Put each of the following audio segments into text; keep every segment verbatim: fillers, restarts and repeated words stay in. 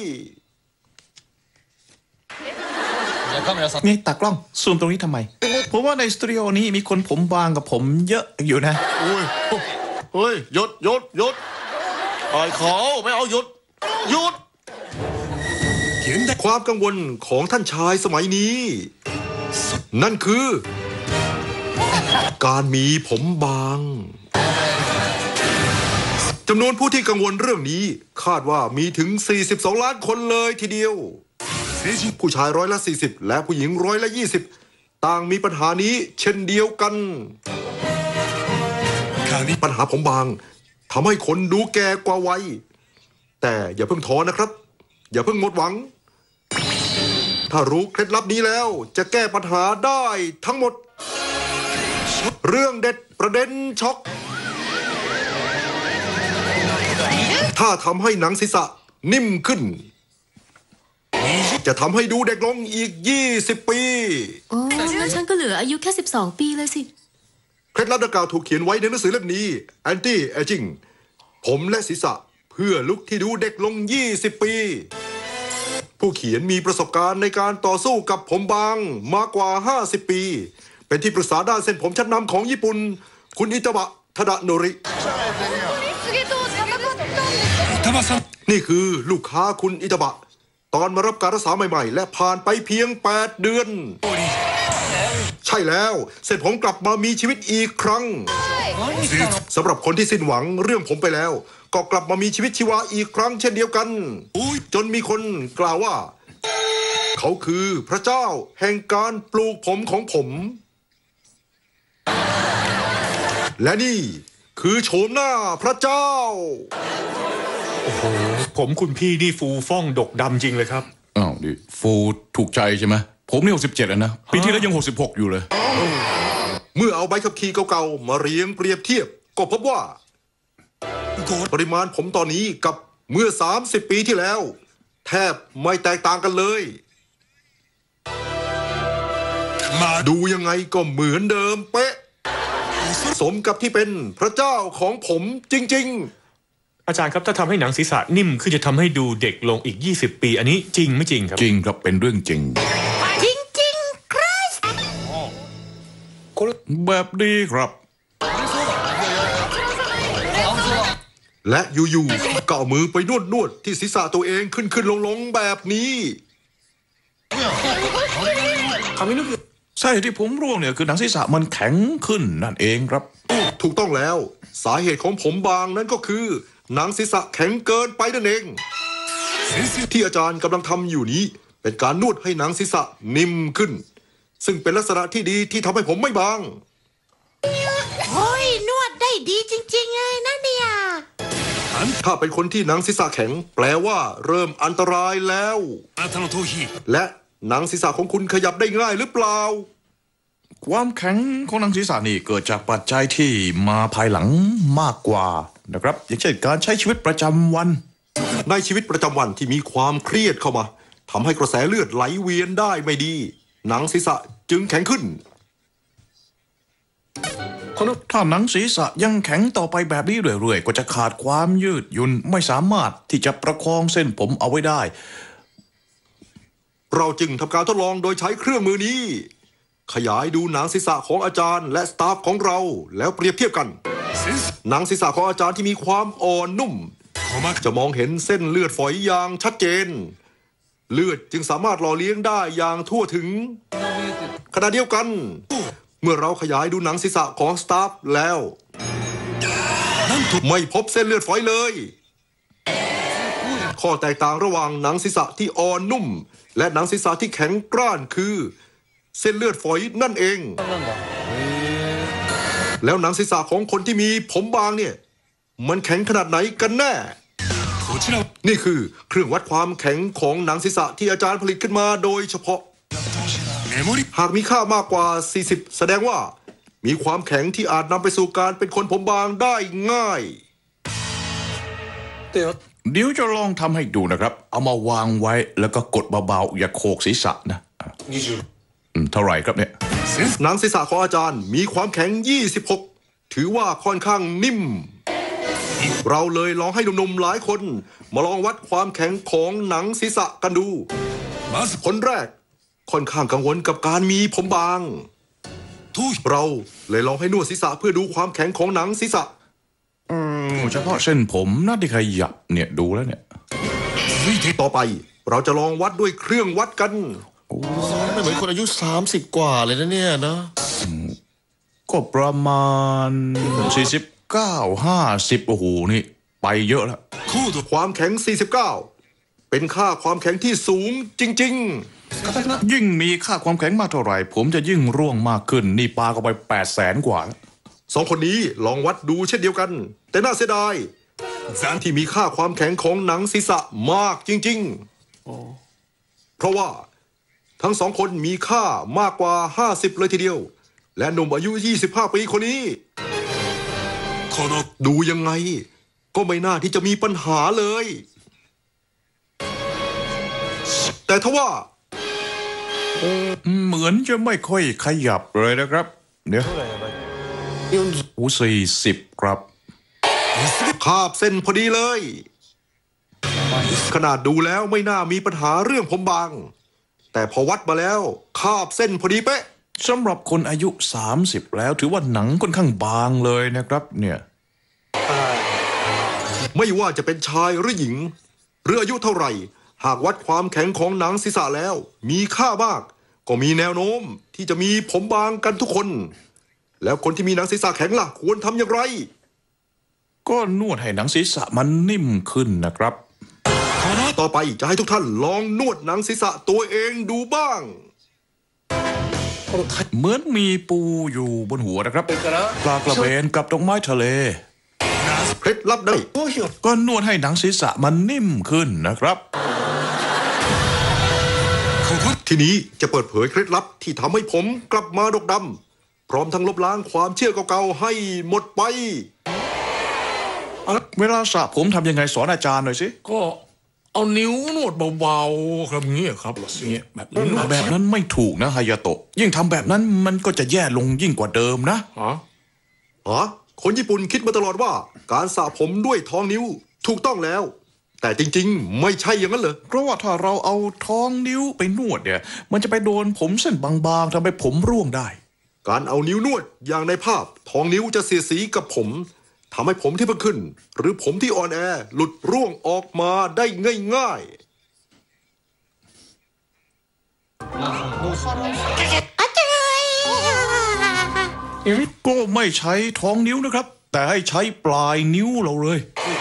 นี่ตากล้องซูมตรงนี้ทำไมผมว่าในสตูดิโอนี้มีคนผมบางกับผมเยอะอยู่นะโอ้ยเฮ้ยหยุดหยุดหยุดไอ้เขาไม่เอาหยุดหยุดความกังวลของท่านชายสมัยนี้นั่นคือการมีผมบางจำนวนผู้ที่กังวลเรื่องนี้คาดว่ามีถึงสี่สิบสองล้านคนเลยทีเดียวผู้ชายร้อยละสี่สิบและผู้หญิงร้อยละยี่สิบต่างมีปัญหานี้เช่นเดียวกันปัญหาผมบางทำให้คนดูแก่กว่าวัยแต่อย่าเพิ่งท้อนะครับอย่าเพิ่งหมดหวังถ้ารู้เคล็ดลับนี้แล้วจะแก้ปัญหาได้ทั้งหมดเรื่องเด็ดประเด็นช็อกถ้าทำให้หนังศีรษะนิ่มขึ้นจะทำให้ดูเด็กลงอีกยี่สิบปีโอ้งั้นฉันก็เหลืออายุแค่สิบสองปีเลยสิเคล็ดลับดังกล่าวถูกเขียนไว้ในหนังสือเล่มนี้ Anti Aging ผมและศีรษะเพื่อลุกที่ดูเด็กลงยี่สิบปีผู้เขียนมีประสบการณ์ในการต่อสู้กับผมบางมากกว่าห้าสิบปีเป็นที่ปรึกษาด้านเส้นผมชั้นนำของญี่ปุ่นคุณอิตาบะทาดะโนรินี่คือลูกค้าคุณอิตาบะตอนมารับการรักษาใหม่ๆและผ่านไปเพียงแปดเดือนใช่แล้วเส้นผมกลับมามีชีวิตอีกครั้งสำหรับคนที่สิ้นหวังเรื่องผมไปแล้วก็กลับมามีชีวิตชีวาอีกครั้งเช่นเดียวกันจนมีคนกล่าวว่าเขาคือพระเจ้าแห่งการปลูกผมของผมและนี่คือโฉมหน้าพระเจ้าโอ้โหผมคุณพี่นี่ฟูฟ่องดกดำจริงเลยครับอ้าวดิฟูถูกใจใช่ไหมผมนี่หกสิบเจ็ดแล้วนะปีที่แล้วยังหกสิบหกอยู่เลยเมื่อเอาใบขับขี่เก่าๆมาเรียงเปรียบเทียบก็พบว่าปริมาณผมตอนนี้กับเมื่อสามสิบปีที่แล้วแทบไม่แตกต่างกันเลยมาดูยังไงก็เหมือนเดิมเป๊ะสมกับที่เป็นพระเจ้าของผมจริงๆอาจารย์ครับถ้าทำให้หนังศีรษะนิ่มขึ้นจะทำให้ดูเด็กลงอีกยี่สิบปีอันนี้จริงไม่จริงครับจริงครับเป็นเรื่องจริงจริงจริงครับแบบดีครับและอยู่ๆก็เอามือไปนวดนวดที่ศีรษะตัวเองขึ้นขึ้นลงลงแบบนี้ใช่ที่ผมร่วงเนี่ยคือหนังศีรษะมันแข็งขึ้นนั่นเองครับถูกต้องแล้วสาเหตุของผมบางนั้นก็คือหนังศีรษะแข็งเกินไปนั่นเองที่อาจารย์กำลังทำอยู่นี้เป็นการนวดให้หนังศีรษะนิ่มขึ้นซึ่งเป็นลักษณะที่ดีที่ทำให้ผมไม่บางโอ้ยนวดได้ดีจริงๆเลยนะเนี่ยถ้าเป็นคนที่หนังศีรษะแข็งแปลว่าเริ่มอันตรายแล้วและหนังศีรษะของคุณขยับได้ง่ายหรือเปล่าความแข็งของหนังศีรษะนี่เกิดจากปัจจัยที่มาภายหลังมากกว่านะครับอย่างเช่นการใช้ชีวิตประจำวันในชีวิตประจำวันที่มีความเครียดเข้ามาทำให้กระแสเลือดไหลเวียนได้ไม่ดีหนังศีรษะจึงแข็งขึ้นถ้าหนังศีรษะยังแข็งต่อไปแบบนี้เรื่อยๆก็จะขาดความยืดหยุ่นไม่สามารถที่จะประคองเส้นผมเอาไว้ได้เราจึงทำการทดลองโดยใช้เครื่องมือนี้ขยายดูหนังศีรษะของอาจารย์และสตาฟของเราแล้วเปรียบเทียบกันหนังศีรษะของอาจารย์ที่มีความอ่อนนุ่มจะมองเห็นเส้นเลือดฝอยอย่างชัดเจนเลือดจึงสามารถหล่อเลี้ยงได้อย่างทั่วถึงขณะเดียวกันเมื่อเราขยายดูหนังศีรษะของสตาฟแล้วไม่พบเส้นเลือดฝอยเลยข้อแตกต่างระหว่างหนังศีรษะที่อ่อนนุ่มและหนังศีรษะที่แข็งกร้านคือเส้นเลือดฝอยนั่นเองแล้วหนังศีรษะของคนที่มีผมบางเนี่ยมันแข็งขนาดไหนกันแน่นี่คือเครื่องวัดความแข็งของหนังศีรษะที่อาจารย์ผลิตขึ้นมาโดยเฉพาะหากมีค่ามากกว่าสี่สิบแสดงว่ามีความแข็งที่อาจนำไปสู่การเป็นคนผมบางได้ง่ายเดี๋ยวจะลองทำให้ดูนะครับเอามาวางไว้แล้วก็กดเบาๆอย่าโขกศีรษะนะเท่าไหร่ครับเนี่ยหนังศีรษะของอาจารย์มีความแข็งยี่สิบหกถือว่าค่อนข้างนิ่มเราเลยลองให้หนุ่มๆหลายคน มาลองวัดความแข็งของหนังศีรษะกันดูคนแรกค่อนข้างกังวลกับการมีผมบางเราเลยลองให้นวดศีรษะเพื่อดูความแข็งของหนังศีรษะอืมเฉพาะเส้นผมน่าที่ขยับเนี่ยดูแล้วเนี่ยต่อไปเราจะลองวัดด้วยเครื่องวัดกันไม่เหมือนคนอายุสามสิบกว่าเลยนะเนี่ยนะก็ประมาณสี่สิบเก้า ห้าสิบโอ้โหนี่ไปเยอะแล้วความแข็งสี่สิบเก้าเป็นค่าความแข็งที่สูงจริงๆยิ่งมีค่าความแข็งมากเท่าไหร่ผมจะยิ่งร่วงมากขึ้นนี่ปาเข้าไปแปดแสนกว่าสองคนนี้ลองวัดดูเช่นเดียวกันแต่น่าเสียดายที่มีค่าความแข็งของหนังศีรษะมากจริงๆเพราะว่าทั้งสองคนมีค่ามากกว่าห้าสิบเลยทีเดียวและหนุ่มอายุยี่สิบห้าปีคนนี้ดูยังไงก็ไม่น่าที่จะมีปัญหาเลยแต่ทว่าเหมือนจะไม่ค่อยขยับเลยนะครับเดี๋ยวโอ้สี่สิบครับคาบเส้นพอดีเลยขนาดดูแล้วไม่น่ามีปัญหาเรื่องผมบางแต่พอวัดมาแล้วคาบเส้นพอดีเป๊ะสำหรับคนอายุสามสิบแล้วถือว่าหนังค่อนข้างบางเลยนะครับเนี่ยไม่ว่าจะเป็นชายหรือหญิงหรืออายุเท่าไหร่หากวัดความแข็งของหนังศีรษะแล้วมีค่ามากก็มีแนวโน้มที่จะมีผมบางกันทุกคนแล้วคนที่มีหนังศีรษะแข็งล่ะควรทำอย่างไรก็นวดให้หนังศีรษะมันนิ่มขึ้นนะครับต่อไปจะให้ทุกท่านลองนวดหนังศีรษะตัวเองดูบ้างเหมือนมีปูอยู่บนหัวนะครับปลากระเบนกับดอกไม้ทะเลเคล็ดลับได้ก็นวดให้หนังศีรษะมันนิ่มขึ้นนะครับทีนี้จะเปิดเผยเคล็ดลับที่ทำให้ผมกลับมาดกดำพร้อมทั้งลบล้างความเชื่อเก่าๆให้หมดไปเวลาสระผมทำยังไงสอนอาจารย์หน่อยสิก็เอานิ้วนวดเบาๆครับเงี้ยครับเงี้ยแบบนี้แบบนั้นไม่ถูกนะฮายาโตะยิ่งทำแบบนั้นมันก็จะแย่ลงยิ่งกว่าเดิมนะฮะฮะคนญี่ปุ่นคิดมาตลอดว่าการสระผมด้วยท้องนิ้วถูกต้องแล้วแต่จริงๆไม่ใช่อย่างนั้นเลยเพราะว่าถ้าเราเอาท้องนิ้วไปนวดเนี่ยมันจะไปโดนผมเส้นบางๆทำให้ผมร่วงได้การเอานิ้วนวดอย่างในภาพท้องนิ้วจะเสียดสีกับผมทำให้ผมที่เพิ่งขึ้นหรือผมที่อ่อนแอหลุดร่วงออกมาได้ง่ายๆอาจารย์ก็ไม่ใช้ท้องนิ้วนะครับแต่ให้ใช้ปลายนิ้วเราเลย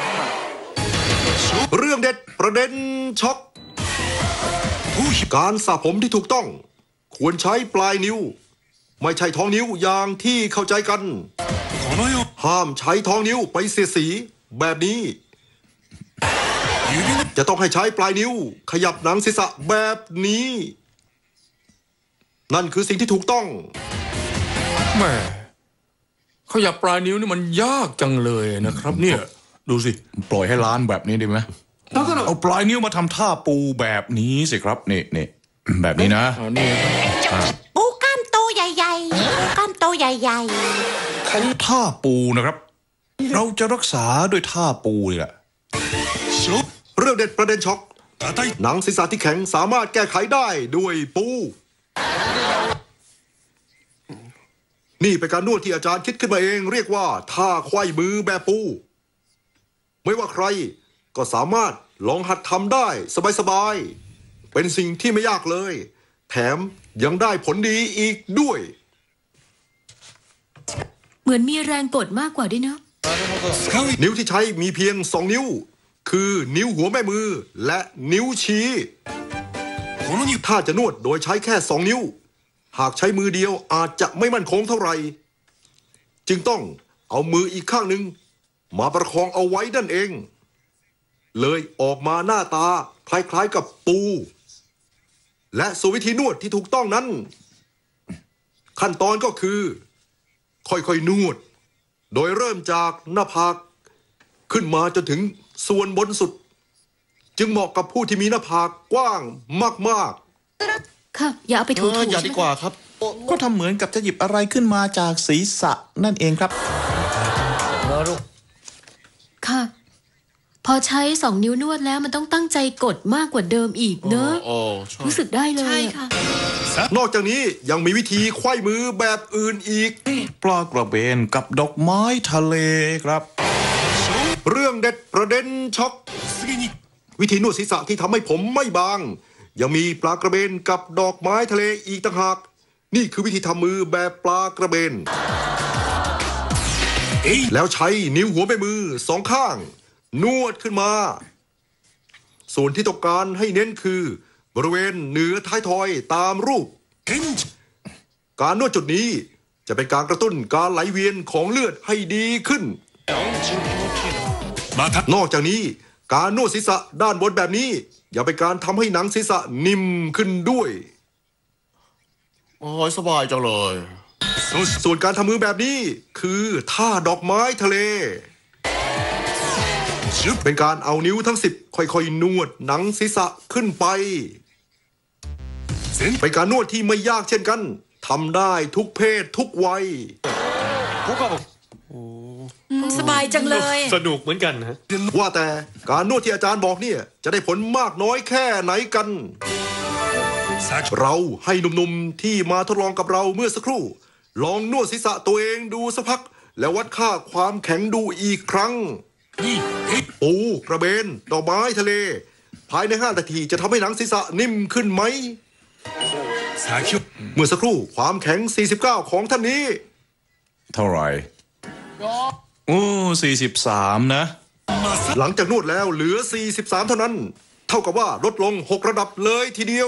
เรื่องเด็ดประเด็นช็อกการสระผมที่ถูกต้องควรใช้ปลายนิ้วไม่ใช่ท้องนิ้วอย่างที่เข้าใจกันห้ามใช้ท้องนิ้วไปเสียดสีแบบนี้จะต้องให้ใช้ปลายนิ้วขยับหนังศีรษะแบบนี้นั่นคือสิ่งที่ถูกต้องแม่ขยับปลายนิ้วนี่มันยากจังเลยนะครับเนี่ยดูสิปล่อยให้ล้านแบบนี้ดีไหมเอาปลายนิ้วมาทำท่าปูแบบนี้สิครับนี่นี่แบบนี้นะปูกล้ามโตใหญ่ๆปูกล้ามโตใหญ่ๆท่าปูนะครับเราจะรักษาด้วยท่าปูเลยแหละเรื่องเด็ดประเด็นช็อกหนังศีรษะที่แข็งสามารถแก้ไขได้ด้วยปูนี่เป็นการนวดที่อาจารย์คิดขึ้นมาเองเรียกว่าท่าไขว้มือแบบปูไม่ว่าใครก็สามารถลองหัดทำได้สบายๆเป็นสิ่งที่ไม่ยากเลยแถมยังได้ผลดีอีกด้วยเหมือนมีแรงกดมากกว่าด้วยเนาะนิ้วที่ใช้มีเพียงสองนิ้วคือนิ้วหัวแม่มือและนิ้วชี้ถ้าจะนวดโดยใช้แค่สองนิ้วหากใช้มือเดียวอาจจะไม่มั่นคงเท่าไหร่จึงต้องเอามืออีกข้างหนึ่งมาประคองเอาไว้นั่นเองเลยออกมาหน้าตาคล้ายๆกับปูและส่วนวิธีนวดที่ถูกต้องนั้นขั้นตอนก็คือค่อยๆนวดโดยเริ่มจากหน้าผากขึ้นมาจนถึงส่วนบนสุดจึงเหมาะกับผู้ที่มีหน้าผากกว้างมากๆค่ะอย่าเอาไปถูๆอย่าดีกว่าครับก็ทำเหมือนกับจะหยิบอะไรขึ้นมาจากศีรษะนั่นเองครับคค่ะ พอใช้สองนิ้วนวดแล้วมันต้องตั้งใจกดมากกว่าเดิมอีกเนอะโอ้ใช่รู้สึกได้เลยใช่อะค่ะนอกจากนี้ยังมีวิธีไขว้มือแบบอื่นอีกปลากระเบนกับดอกไม้ทะเลครับเรื่องเด็ดประเด็นช็อก วิธีนวดศีรษะที่ทำให้ผมไม่บาง ยังมีปลากระเบนกับดอกไม้ทะเลอีกต่างหาก นี่คือวิธีทำมือแบบปลากระเบน แล้วใช้นิ้วหัวแม่มือสองข้าง นวดขึ้นมา ส่วนที่ต้องการให้เน้นคือบริเวณเหนือท้ายทอยตามรูป การนวดจุดนี้จะเป็นการกระตุ้นการไหลเวียนของเลือดให้ดีขึ้น นอกจากนี้การนวดศีรษะด้านบนแบบนี้ยังเป็นการทำให้หนังศีรษะนิ่มขึ้นด้วยโอ้ยสบายจังเลยส่วนการทำมือแบบนี้คือท่าดอกไม้ทะเล เป็นการเอานิ้วทั้งสิบค่อยๆนวดหนังศีรษะขึ้นไป เป็นการนวดที่ไม่ยากเช่นกันทำได้ทุกเพศทุกวัยสบายจังเลยสนุกเหมือนกันนะว่าแต่การนวดที่อาจารย์บอกเนี่ยจะได้ผลมากน้อยแค่ไหนกัน เราให้หนุ่มๆที่มาทดลองกับเราเมื่อสักครู่ ลองนวดศีรษะตัวเองดูสักพัก แล้ววัดค่าความแข็งดูอีกครั้ง ปูกระเบนดอกไม้ทะเล ภายในห้านาทีจะทำให้หนังศีรษะนิ่มขึ้นไหม เมื่อสักครู่ความแข็งสี่สิบเก้าของท่านนี้เท่าไหร่โอ้สี่สิบสามนะหลังจากนวดแล้วเหลือสี่สิบสามเท่านั้น เท่ากับว่าลดลงหกระดับเลยทีเดียว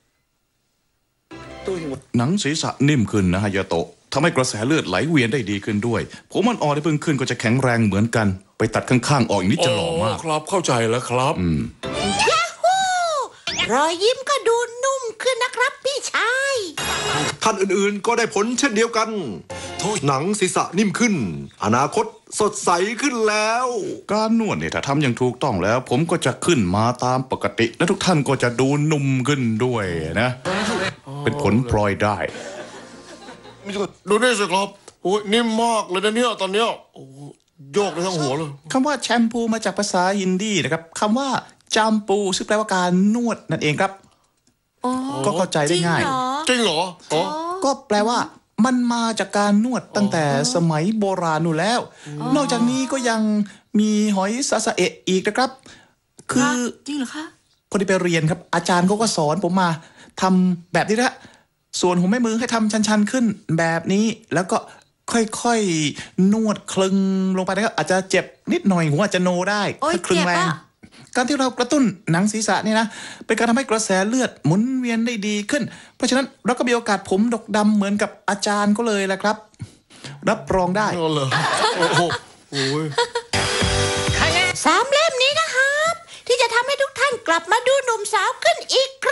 หนังศีรษะนิ่มขึ้นนะฮายาโตะทำให้กระแสเลือดไหลเวียนได้ดีขึ้นด้วย ผมมันอ่อนได้เพิ่งขึ้นก็จะแข็งแรงเหมือนกัน ไปตัดข้างๆออกอีกนิดจะหล่อมากครับเข้าใจแล้วครับยาฮูรอยยิ้มก็ดูนุ่มขึ้นนะครับพี่ชายท่านอื่นๆก็ได้ผลเช่นเดียวกัน หนังศีรษะนิ่มขึ้น อนาคตสดใสขึ้นแล้วการนวดเนี่ยถ้าทำอย่างถูกต้องแล้ว ผมก็จะขึ้นมาตามปกติ และทุกท่านก็จะดูนุ่มขึ้นด้วยนะ เป็นผลพลอยได้ดูนี่สิครับโอ้ยนิ่มมากเลยนะเนี่ยตอนเนี้ยโอ้โยกได้ทั้งหัวเลยคำว่าแชมพูมาจากภาษาฮินดีนะครับคำว่าจามปูซึ่งแปลว่าการนวดนั่นเองครับอ๋อก็เข้าใจได้ง่ายจริงเหรอจริงเหรออ๋อก็แปลว่ามันมาจากการนวดตั้งแต่สมัยโบราณนู่นแล้ว นอกจากนี้ก็ยังมีหอยซาซาเอะอีกนะครับ คือจริงเหรอคะพอดีไปเรียนครับ อาจารย์เขาก็สอนผมมาทำแบบนี้ละส่วนหัวแม่มือให้ทำชันๆขึ้นแบบนี้ แล้วก็ค่อยๆนวดคลึงลงไปนะครับอาจจะเจ็บนิดหน่อยหัวอาจจะโนได้โอ๊ยถ้าคลึงแรงเจ็บอะการที่เรากระตุ้นหนังศีรษะนี่นะเป็นการทำให้กระแสเลือดหมุนเวียนได้ดีขึ้น เพราะฉะนั้นเราก็มีโอกาสผมดกดำเหมือนกับอาจารย์ก็เลยแหละครับ รับรองได้นั่นเลยโอ้โหโอ้ยสามเล่มนี้นะครับ ที่จะทำให้ทุกท่านกลับมาดูหนุ่มสาวขึ้นอีกครั้ง